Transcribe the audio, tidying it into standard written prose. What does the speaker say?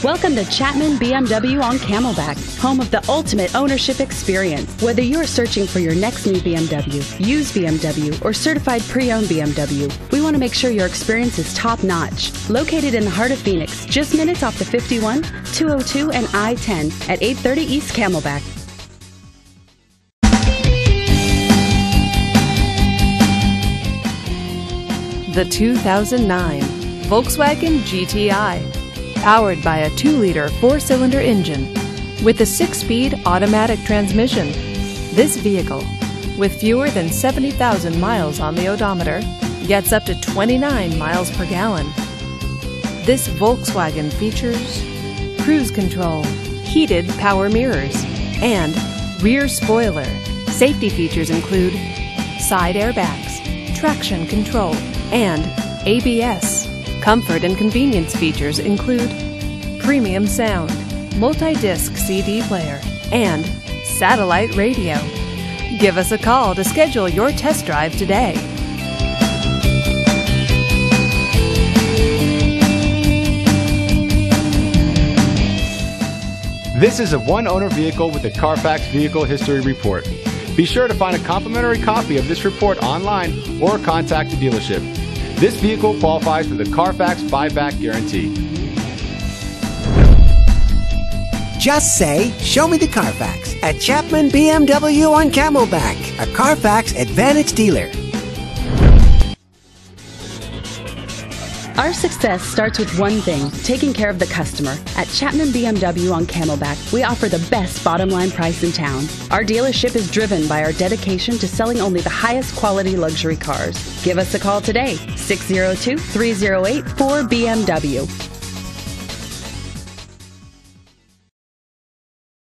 Welcome to Chapman BMW on Camelback, home of the ultimate ownership experience. Whether you're searching for your next new BMW, used BMW, or certified pre-owned BMW, we want to make sure your experience is top-notch. Located in the heart of Phoenix, just minutes off the 51, 202, and I-10 at 830 East Camelback. The 2009 Volkswagen GTI. Powered by a 2-liter 4-cylinder engine with a 6-speed automatic transmission. This vehicle, with fewer than 70,000 miles on the odometer, gets up to 29 miles per gallon. This Volkswagen features cruise control, heated power mirrors, and rear spoiler. Safety features include side airbags, traction control, and ABS. Comfort and convenience features include premium sound, multi-disc CD player, and satellite radio. Give us a call to schedule your test drive today. This is a one-owner vehicle with a Carfax Vehicle History Report. Be sure to find a complimentary copy of this report online or contact the dealership. This vehicle qualifies for the Carfax buyback guarantee. Just say, "Show me the Carfax" at Chapman BMW on Camelback, a Carfax Advantage dealer. Our success starts with one thing, taking care of the customer. At Chapman BMW on Camelback, we offer the best bottom line price in town. Our dealership is driven by our dedication to selling only the highest quality luxury cars. Give us a call today, 602-308-4BMW.